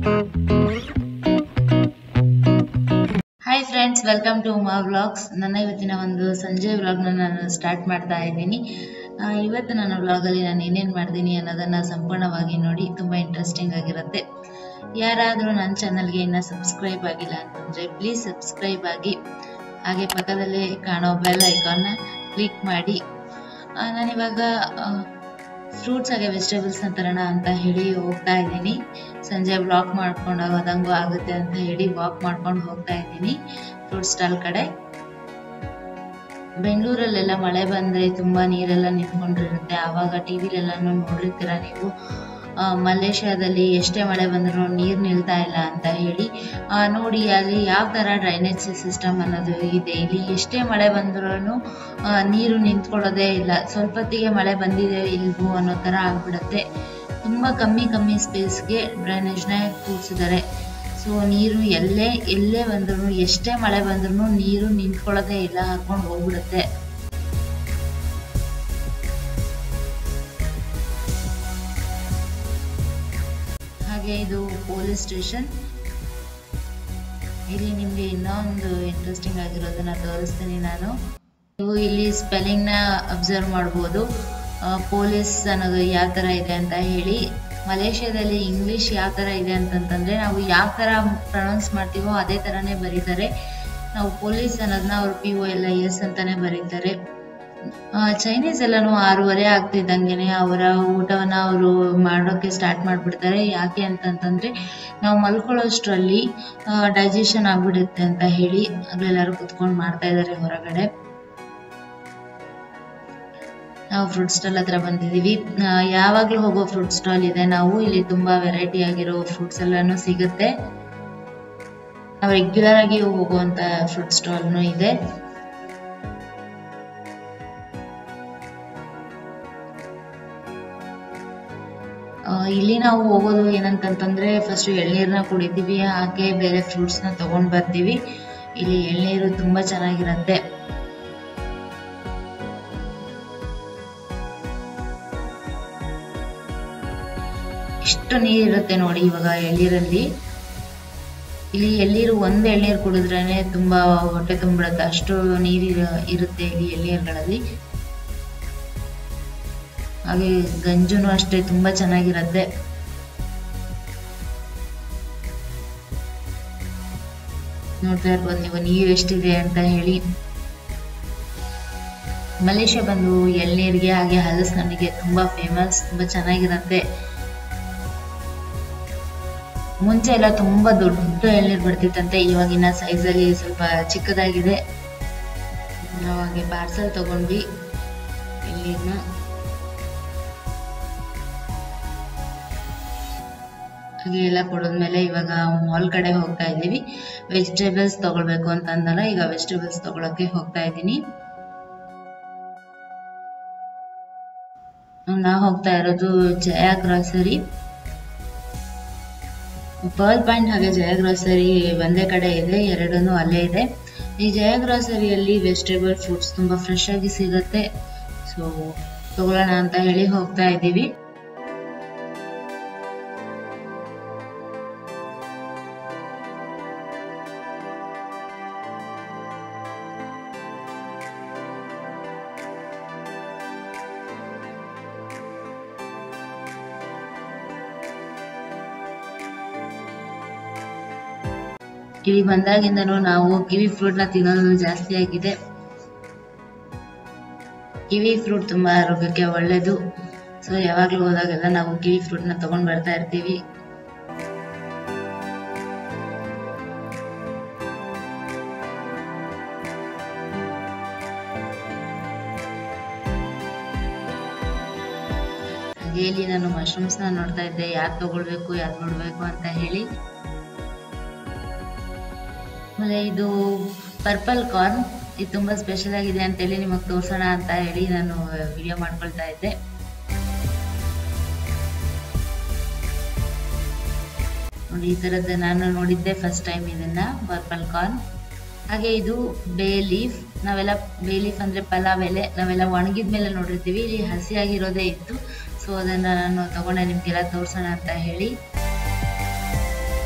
Hi friends, welcome to Uma vlogs. ನನ್ನ ಇವತ್ತಿನ ಒಂದು ಸಂಜೆ ವ್ಲಾಗ್ನ ನಾನು ಸ್ಟಾರ್ಟ್ ಮಾಡ್ತಾ ಇದ್ದೀನಿ. ಇವತ್ತು ನನ್ನ ವ್ಲಾಗಲ್ಲಿ ನಾನು ಏನೇನು ಮಾಡ್ತೀನಿ ಅನ್ನೋದನ್ನು ಸಂಪೂರ್ಣವಾಗಿ ನೋಡಿ. ತುಂಬ ಇಂಟ್ರೆಸ್ಟಿಂಗ್ ಆಗಿರುತ್ತೆ. ಯಾರಾದರೂ ನನ್ನ ಚಾನಲ್ಗೆ ಇನ್ನೂ ಸಬ್ಸ್ಕ್ರೈಬ್ ಆಗಿಲ್ಲ ಅಂತಂದರೆ ಪ್ಲೀಸ್ ಸಬ್ಸ್ಕ್ರೈಬ್ ಆಗಿ, ಹಾಗೆ ಪಕ್ಕದಲ್ಲೇ ಕಾಣೋ ಬೆಲ್ ಐಕಾನ್ನ ಕ್ಲಿಕ್ ಮಾಡಿ. ನಾನಿವಾಗ ಫ್ರೂಟ್ಸ್ ಹಾಗೆ ವೆಜಿಟೇಬಲ್ಸ್ನ ತರೋಣ ಅಂತ ಹೇಳಿ ಹೋಗ್ತಾ ಇದ್ದೀನಿ. ಸಂಜೆ ವಾಕ್ ಮಾಡ್ಕೊಂಡು ಹೋದಂಗೂ ಆಗುತ್ತೆ ಅಂತ ಹೇಳಿ ವಾಕ್ ಮಾಡ್ಕೊಂಡು ಹೋಗ್ತಾ ಇದ್ದೀನಿ ಫ್ರೂಟ್ ಸ್ಟಾಲ್ ಕಡೆ. ಬೆಂಗಳೂರಲ್ಲೆಲ್ಲ ಮಳೆ ಬಂದರೆ ತುಂಬ ನೀರೆಲ್ಲ ನಿಂತ್ಕೊಂಡಿರುತ್ತೆ. ಆವಾಗ ಟಿವಿಲೆಲ್ಲನೂ ನೋಡಿರ್ತೀರ ನೀವು. ಮಲೇಷ್ಯಾದಲ್ಲಿ ಎಷ್ಟೇ ಮಳೆ ಬಂದರೂ ನೀರು ನಿಲ್ತಾ ಇಲ್ಲ ಅಂತ ಹೇಳಿ. ನೋಡಿ ಅಲ್ಲಿ ಯಾವ ಥರ ಡ್ರೈನೇಜ್ ಸಿಸ್ಟಮ್ ಅನ್ನೋದು ಇದೆ. ಇಲ್ಲಿ ಎಷ್ಟೇ ಮಳೆ ಬಂದ್ರೂ ನೀರು ನಿಂತ್ಕೊಳ್ಳೋದೇ ಇಲ್ಲ. ಸ್ವಲ್ಪ ಹೊತ್ತಿಗೆ ಮಳೆ ಬಂದಿದೆ ಇಲ್ವೋ ಅನ್ನೋ ಥರ ಆಗ್ಬಿಡುತ್ತೆ. ತುಂಬ ಕಮ್ಮಿ ಸ್ಪೇಸ್ಗೆ ಡ್ರೈನೇಜ್ನ ಕೂರಿಸಿದ್ದಾರೆ. ಸೊ ನೀರು ಎಲ್ಲೇ ಬಂದ್ರೂ, ಎಷ್ಟೇ ಮಳೆ ಬಂದ್ರೂ ನೀರು ನಿಂತ್ಕೊಳ್ಳೋದೇ ಇಲ್ಲ, ಹಾಕೊಂಡು ಹೋಗ್ಬಿಡುತ್ತೆ. ಹಾಗೆ ಇದು ಪೊಲೀಸ್ ಸ್ಟೇಷನ್. ಇಲ್ಲಿ ನಿಮಗೆ ಇನ್ನೊಂದು ಇಂಟ್ರೆಸ್ಟಿಂಗ್ ಆಗಿರೋದನ್ನ ತೋರಿಸ್ತೀನಿ ನಾನು. ನೀವು ಇಲ್ಲಿ ಸ್ಪೆಲ್ಲಿಂಗ್ನ ಅಬ್ಸರ್ವ್ ಮಾಡ್ಬೋದು. ಪೊಲೀಸ್ ಅನ್ನೋದು ಯಾವ ಥರ ಇದೆ ಅಂತ ಹೇಳಿ. ಮಲೇಷ್ಯಾದಲ್ಲಿ ಇಂಗ್ಲೀಷ್ ಯಾವ ಥರ ಇದೆ ಅಂತಂತಂದರೆ, ನಾವು ಯಾವ ಥರ ಪ್ರೊನೌನ್ಸ್ ಮಾಡ್ತೀವೋ ಅದೇ ಥರನೇ ಬರೀತಾರೆ. ನಾವು ಪೊಲೀಸ್ ಅನ್ನೋದನ್ನ ಅವ್ರು POLIS ಅಂತಾನೆ ಬರೀತಾರೆ. ಚೈನೀಸ್ ಎಲ್ಲನೂ 6:30 ಆಗ್ತಿದ್ದಂಗೆ ಅವರ ಊಟವನ್ನು ಅವರು ಮಾಡೋಕ್ಕೆ ಸ್ಟಾರ್ಟ್ ಮಾಡಿಬಿಡ್ತಾರೆ. ಯಾಕೆ ಅಂತಂತಂದರೆ ನಾವು ಮಲ್ಕೊಳ್ಳೋಷ್ಟರಲ್ಲಿ ಡೈಜೆಷನ್ ಆಗಿಬಿಡುತ್ತೆ ಅಂತ ಹೇಳಿ ಅಲ್ಲೆಲ್ಲರೂ ಕುತ್ಕೊಂಡು ಮಾಡ್ತಾ ಇದ್ದಾರೆ ಹೊರಗಡೆ. ನಾವು ಫ್ರೂಟ್ ಸ್ಟಾಲ್ ಹತ್ರ ಬಂದಿದ್ದೀವಿ. ಯಾವಾಗಲೂ ಹೋಗೋ ಫ್ರೂಟ್ ಸ್ಟಾಲ್ ಇದೆ. ನಾವು ಇಲ್ಲಿ ತುಂಬ ವೆರೈಟಿ ಆಗಿರೋ ಫ್ರೂಟ್ಸ್ ಎಲ್ಲನೂ ಸಿಗುತ್ತೆ. ನಾವು ರೆಗ್ಯುಲರ್ ಆಗಿ ಹೋಗುವಂಥ ಫ್ರೂಟ್ ಸ್ಟಾಲ್ನೂ ಇದೆ. ಇಲ್ಲಿ ನಾವು ಹೋಗೋದು ಏನಂತಂತಂದ್ರೆ, ಫಸ್ಟ್ ಎಳ್ನೀರನ್ನ ಕುಡಿತೀವಿ, ಹಾಗೆ ಬೇರೆ ಫ್ರೂಟ್ಸ್ನ ತಗೊಂಡ್ ಬರ್ತೀವಿ. ಇಲ್ಲಿ ಎಳ್ನೀರು ತುಂಬಾ ಚೆನ್ನಾಗಿರುತ್ತೆ. ಎಷ್ಟು ನೀರಿರುತ್ತೆ ನೋಡಿ ಇವಾಗ ಎಳ್ನೀರಲ್ಲಿ. ಇಲ್ಲಿ ಎಳ್ನೀರು ಒಂದು ಎಳ್ನೀರು ಕುಡಿದ್ರೇನೆ ತುಂಬಾ ಹೊಟ್ಟೆ ತುಂಬಿಡುತ್ತೆ, ಅಷ್ಟು ನೀರು ಇರುತ್ತೆ ಇಲ್ಲಿ ಎಳ್ನೀರುಗಳಲ್ಲಿ. ಹಾಗೆ ಗಂಜುನು ಅಷ್ಟೇ ತುಂಬಾ ಚೆನ್ನಾಗಿರುತ್ತೆ. ನೋಡ್ತಾ ಇರ್ಬೋದು ನೀವು ನೀರು ಎಷ್ಟಿದೆ ಅಂತ ಹೇಳಿ. ಮಲೇಷ್ಯಾ ಬಂದು ಎಳ್ನೀರಿಗೆ ಹಾಗೆ ಹಲಸಿನಹಣ್ಣಿಗೆ ತುಂಬಾ ಫೇಮಸ್, ತುಂಬಾ ಚೆನ್ನಾಗಿರುತ್ತೆ. ಮುಂಚೆ ಎಲ್ಲ ತುಂಬಾ ದೊಡ್ಡ ಎಳ್ನೀರು ಬರ್ತಿತ್ತಂತೆ, ಇವಾಗಿನ ಸೈಜಲ್ಲಿ ಸ್ವಲ್ಪ ಚಿಕ್ಕದಾಗಿದೆ. ನಾವು ಹಾಗೆ ಪಾರ್ಸಲ್ ತಗೊಂಡ್ವಿ ಎಳ್ನೀರನ್ನ. ಹಾಗೆ ಎಲ್ಲ ಕೊಡೋದ್ಮೇಲೆ ಇವಾಗ ಮಾಲ್ ಕಡೆ ಹೋಗ್ತಾ ಇದ್ದೀವಿ. ವೆಜಿಟೇಬಲ್ಸ್ ತಗೊಳ್ಬೇಕು ಅಂತ ಅಂದಲ್ಲ, ಈಗ ವೆಜಿಟೇಬಲ್ಸ್ ತಗೊಳಕ್ಕೆ ಹೋಗ್ತಾ ಇದ್ದೀನಿ. ನಾವು ಹೋಗ್ತಾ ಇರೋದು ಜಯ ಗ್ರಾಸರಿ. ಪರ್ಲ್ ಪಾಯಿಂಟ್ ಹಾಗೆ ಜಯ ಗ್ರಾಸರಿ ಒಂದೇ ಕಡೆ ಇದೆ, ಎರಡನ್ನೂ ಅಲ್ಲೇ ಇದೆ. ಈ ಜಯ ಗ್ರಾಸರಿಯಲ್ಲಿ ವೆಜಿಟೇಬಲ್ ಫ್ರೂಟ್ಸ್ ತುಂಬಾ ಫ್ರೆಶ್ ಆಗಿ ಸಿಗುತ್ತೆ. ಸೊ ತಗೊಳ್ಳೋಣ ಅಂತ ಹೇಳಿ ಹೋಗ್ತಾ ಇದ್ದೀವಿ. ಇಲ್ಲಿ ಬಂದಾಗಿಂದನೂ ನಾವು ಕಿವಿ ಫ್ರೂಟ್ ನ ತಿನ್ನೋದು ಜಾಸ್ತಿ ಆಗಿದೆ. ಕಿವಿ ಫ್ರೂಟ್ ತುಂಬಾ ಆರೋಗ್ಯಕ್ಕೆ ಒಳ್ಳೇದು. ಸೊ ಯಾವಾಗ್ಲೂ ಹೋದಾಗೆಲ್ಲ ನಾವು ಕಿವಿ ಫ್ರೂಟ್ ನ ತಗೊಂಡ್ ಬರ್ತಾ ಇರ್ತೀವಿ. ಹಾಗೆ ಇಲ್ಲಿ ನಾನು ಮಶ್ರೂಮ್ಸ್ ನ ನೋಡ್ತಾ ಇದ್ದೆ, ಯಾವ್ದು ತಗೊಳ್ಬೇಕು ಯಾವ್ದು ಬಿಡ್ಬೇಕು ಅಂತ ಹೇಳಿ. ಆಮೇಲೆ ಇದು ಪರ್ಪಲ್ ಕಾರ್ನ್, ಇದು ತುಂಬಾ ಸ್ಪೆಷಲ್ ಆಗಿದೆ ಅಂತ ಹೇಳಿ ನಿಮಗೆ ತೋರ್ಸೋಣ ಅಂತ ಹೇಳಿ ನಾನು ವಿಡಿಯೋ ಮಾಡ್ಕೊಳ್ತಾ ಇದ್ದೆ. ನೋಡಿ ಈ ತರದ್ದು ನಾನು ನೋಡಿದ್ದೆ ಫಸ್ಟ್ ಟೈಮ್ ಇದನ್ನ, ಪರ್ಪಲ್ ಕಾರ್ನ್. ಹಾಗೆ ಇದು ಬೇ ಲೀಫ್. ನಾವೆಲ್ಲ ಬೇ ಲೀಫ್ ಅಂದ್ರೆ ಪಲಾವ್ ಎಲೆ, ನಾವೆಲ್ಲ ಒಣಗಿದ್ಮೇಲೆ ನೋಡಿರ್ತೀವಿ. ಇಲ್ಲಿ ಹಸಿಯಾಗಿರೋದೇ ಇತ್ತು. ಸೊ ಅದನ್ನ ನಾನು ತಗೊಂಡೆ ನಿಮ್ಗೆಲ್ಲ ತೋರ್ಸೋಣ ಅಂತ ಹೇಳಿ.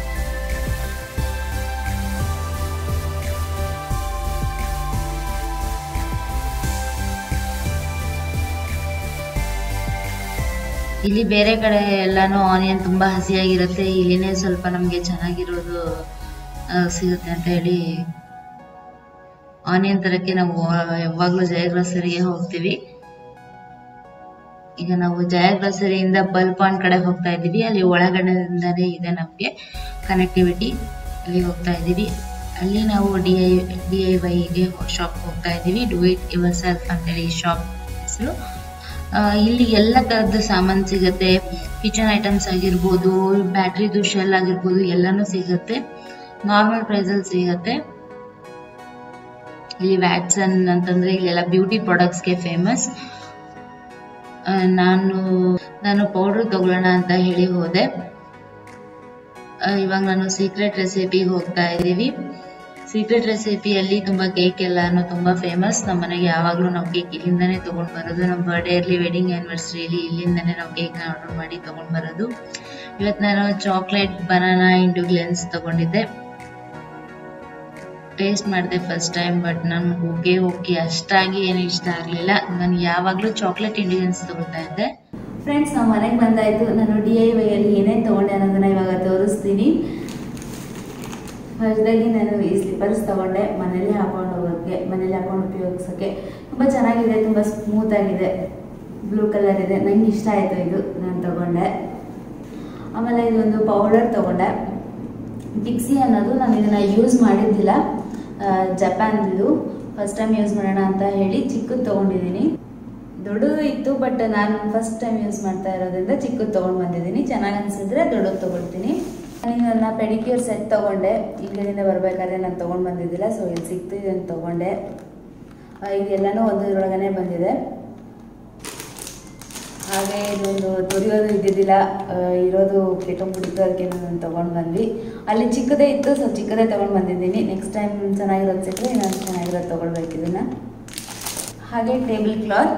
ಇಲ್ಲಿ ಬೇರೆ ಕಡೆ ಎಲ್ಲಾನು ಆನಿಯನ್ ತುಂಬಾ ಹಸಿಯಾಗಿರುತ್ತೆ, ಇಲ್ಲಿನೇ ಸ್ವಲ್ಪ ನಮಗೆ ಚೆನ್ನಾಗಿರೋದು ಸಿಗುತ್ತೆ ಅಂತ ಹೇಳಿ ಆನಿಯನ್ ತರಕ್ಕೆ ನಾವು ಯಾವಾಗಲೂ ಜಯ ಗ್ರೋಸರಿಗೆ ಹೋಗ್ತೀವಿ. ಈಗ ನಾವು ಜಯ ಗ್ರೋಸರಿಯಿಂದ ಬಲ್ಪ್ ಆನ್ ಕಡೆ ಹೋಗ್ತಾ ಇದ್ದೀವಿ. ಅಲ್ಲಿ ಒಳಗಡೆಯಿಂದನೇ ಇದೆ ನಮಗೆ ಕನೆಕ್ಟಿವಿಟಿ. ಅಲ್ಲಿ ಹೋಗ್ತಾ ಇದ್ದೀವಿ. ಅಲ್ಲಿ ನಾವು DIYಗೆ ಶಾಪ್ ಹೋಗ್ತಾ ಇದ್ದೀವಿ. ಡೂ ಇಟ್ ಯುವರ್ ಸೆಲ್ಫ್ ಅಂತೇಳಿ ಶಾಪ್ ಹೆಸರು. ಇಲ್ಲಿ ಎಲ್ಲ ತರದ್ದು ಸಾಮಾನು ಸಿಗುತ್ತೆ. ಕಿಚನ್ ಐಟಮ್ಸ್ ಆಗಿರ್ಬೋದು, ಬ್ಯಾಟ್ರಿದು ಶೆಲ್ ಆಗಿರ್ಬೋದು, ಎಲ್ಲಾನು ಸಿಗುತ್ತೆ. ನಾರ್ಮಲ್ ಪ್ರೈಸಲ್ಲಿ ಸಿಗುತ್ತೆ. ಇಲ್ಲಿ ವ್ಯಾಟ್ಸನ್ ಅಂತಂದ್ರೆ ಇಲ್ಲೆಲ್ಲ ಬ್ಯೂಟಿ ಪ್ರಾಡಕ್ಟ್ಸ್ಗೆ ಫೇಮಸ್. ನಾನು ಪೌಡರ್ ತಗೊಳ್ಳೋಣ ಅಂತ ಹೇಳಿ ಹೋದೆ. ಇವಾಗ ನಾನು ಸೀಕ್ರೆಟ್ ರೆಸಿಪಿಗೆ ಹೋಗ್ತಾ ಇದ್ದೀವಿ. ಸೀಕ್ರೆಟ್ ರೆಸಿಪಿಯಲ್ಲಿ ತುಂಬಾ ಕೇಕ್ ಎಲ್ಲಾನು ತುಂಬಾ ಫೇಮಸ್. ನಮ್ಮ ಮನೆಗೆ ಯಾವಾಗಲೂ ನಾವು ಕೇಕ್ ಇಲ್ಲಿಂದಾನೇ ತಗೊಂಡ್ ಬರೋದು. ನಮ್ಮ ಬರ್ಡೇ ಇರ್ಲಿ, ವೆಡ್ಡಿಂಗ್ ಆನಿವರ್ಸರಿಲಿ ಇಲ್ಲಿಂದಾನೇ ನಾವು ಕೇಕ್ನ ಆರ್ಡರ್ ಮಾಡಿ ತಗೊಂಡ್ ಬರೋದು. ಇವತ್ತು ನಾನು ಚಾಕ್ಲೇಟ್ ಬನಾನಾ ಇಂಡುಗ್ಲೆನ್ಸ್ ತಗೊಂಡಿದ್ದೆ. ಟೇಸ್ಟ್ ಮಾಡಿದೆ ಫಸ್ಟ್ ಟೈಮ್. ಬಟ್ ನನ್ಗೆ ಓಕೆ ಅಷ್ಟಾಗಿ ಏನು ಇಷ್ಟ ಆಗಲಿಲ್ಲ. ನಾನು ಯಾವಾಗಲೂ ಚಾಕ್ಲೇಟ್ ಇಂಡುಗ್ಲೆನ್ಸ್ ತಗೊಳ್ತಾ ಇದ್ದೆ. ಫ್ರೆಂಡ್ಸ್, ನಾವು ಮನೆಗೆ ಬಂದಾಯ್ತು. ನಾನು DIY ಅಲ್ಲಿ ಏನೇನು ತಗೊಂಡೆ ಅನ್ನೋದನ್ನ ಇವಾಗ ತೋರಿಸ್ತೀನಿ. ಫಸ್ಟಾಗಿ ನಾನು ಈ ಸ್ಲಿಪ್ಪರ್ಸ್ ತಗೊಂಡೆ. ಮನೇಲಿ ಹಾಕೊಂಡು ಹೋಗೋಕ್ಕೆ, ಮನೇಲಿ ಹಾಕೊಂಡು ಉಪಯೋಗಿಸೋಕ್ಕೆ ತುಂಬ ಚೆನ್ನಾಗಿದೆ, ತುಂಬ ಸ್ಮೂತ್ ಆಗಿದೆ, ಬ್ಲೂ ಕಲರ್ ಇದೆ. ನಂಗೆ ಇಷ್ಟ ಆಯಿತು, ಇದು ನಾನು ತಗೊಂಡೆ. ಆಮೇಲೆ ಇದೊಂದು ಪೌಡರ್ ತಗೊಂಡೆ. ಪಿಕ್ಸಿ ಅನ್ನೋದು ನಾನು ಇದನ್ನು ಯೂಸ್ ಮಾಡಿದ್ದಿಲ್ಲ, ಜಪಾನ್ದು. ಫಸ್ಟ್ ಟೈಮ್ ಯೂಸ್ ಮಾಡೋಣ ಅಂತ ಹೇಳಿ ಚಿಕ್ಕದು ತೊಗೊಂಡಿದ್ದೀನಿ. ದೊಡ್ಡದು ಇತ್ತು, ಬಟ್ ನಾನು ಫಸ್ಟ್ ಟೈಮ್ ಯೂಸ್ ಮಾಡ್ತಾ ಇರೋದ್ರಿಂದ ಚಿಕ್ಕದು ತೊಗೊಂಡು ಬಂದಿದ್ದೀನಿ. ಚೆನ್ನಾಗಿ ಅನಿಸಿದ್ರೆ ದೊಡ್ಡದು ತೊಗೊಳ್ತೀನಿ. ನನ್ನ ಪೆಡಿಕ್ಯೂರ್ ಸೆಟ್ ತೊಗೊಂಡೆ. ಇಲ್ಲಿಂದ ಬರಬೇಕಾದ್ರೆ ನಾನು ತೊಗೊಂಡು ಬಂದಿದ್ದಿಲ್ಲ, ಸೊ ಇಲ್ಲಿ ಸಿಕ್ತು, ಇದನ್ನು ತೊಗೊಂಡೆ. ಇದೆಲ್ಲನೂ ಒಂದರೊಳಗನೆ ಬಂದಿದೆ. ಹಾಗೆ ಇದೊಂದು ತುರಿಯೋದು ಇದ್ದಿದ್ದಿಲ್ಲ, ಇರೋದು ಕೆಟ್ಟೋಗ್ಬಿಟ್ಟಿತ್ತು, ಅದಕ್ಕೆ ನಾನು ತೊಗೊಂಡು ಬಂದ್ವಿ. ಅಲ್ಲಿ ಚಿಕ್ಕದೇ ಇತ್ತು, ಸೊ ಚಿಕ್ಕದೇ ತೊಗೊಂಡು ಬಂದಿದ್ದೀನಿ. ನೆಕ್ಸ್ಟ್ ಟೈಮ್ ಚೆನ್ನಾಗಿರೋದು ಸಿಕ್ಕರೆ ಇನ್ನೊಂದು ಚೆನ್ನಾಗಿರೋದು ತೊಗೊಳ್ಬೇಕು ಇದನ್ನು. ಹಾಗೆ ಟೇಬಲ್ ಕ್ಲಾತ್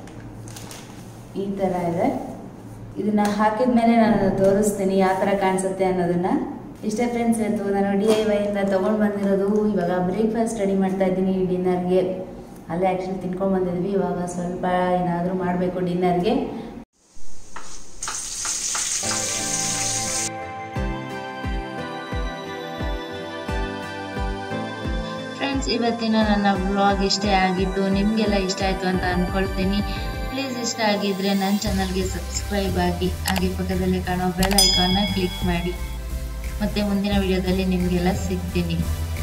ಈ ಥರ ಇದೆ. ಇದನ್ನು ಹಾಕಿದ ಮೇಲೆ ನಾನು ತೋರಿಸ್ತೀನಿ ಯಾವ ಥರ ಕಾಣಿಸುತ್ತೆ ಅನ್ನೋದನ್ನು. ಇಷ್ಟೇ ಫ್ರೆಂಡ್ಸ್, ಇವತ್ತು ನಾನು DIYಯಿಂದ ತೊಗೊಂಡು ಬಂದಿರೋದು. ಇವಾಗ ಬ್ರೇಕ್ಫಾಸ್ಟ್ ರೆಡಿ ಮಾಡ್ತಾ ಇದ್ದೀನಿ ಡಿನ್ನರ್ಗೆ. ಅಲ್ಲೇ ಆ್ಯಕ್ಚುಲಿ ತಿನ್ಕೊಂಡು ಬಂದಿದ್ವಿ. ಇವಾಗ ಸ್ವಲ್ಪ ಏನಾದರೂ ಮಾಡಬೇಕು ಡಿನ್ನರ್ಗೆ. ಫ್ರೆಂಡ್ಸ್, ಇವತ್ತಿನ ನನ್ನ ವ್ಲಾಗ್ ಇಷ್ಟೇ ಆಗಿತ್ತು. ನಿಮಗೆಲ್ಲ ಇಷ್ಟ ಆಯಿತು ಅಂತ ಅಂದ್ಕೊಳ್ತೀನಿ. ಪ್ಲೀಸ್ ಇಷ್ಟ ಆಗಿದ್ರೆ ನನ್ನ ಚಾನಲ್ಗೆ ಸಬ್ಸ್ಕ್ರೈಬ್ ಆಗಿ, ಹಾಗೆ ಪಕ್ಕದಲ್ಲಿ ಕಾಣೋ ಬೆಲ್ ಐಕಾನ್ನ ಕ್ಲಿಕ್ ಮಾಡಿ. ಮತ್ತೆ ಮುಂದಿನ ವಿಡಿಯೋದಲ್ಲಿ ನಿಮಗೆಲ್ಲ ಸಿಗ್ತೀನಿ.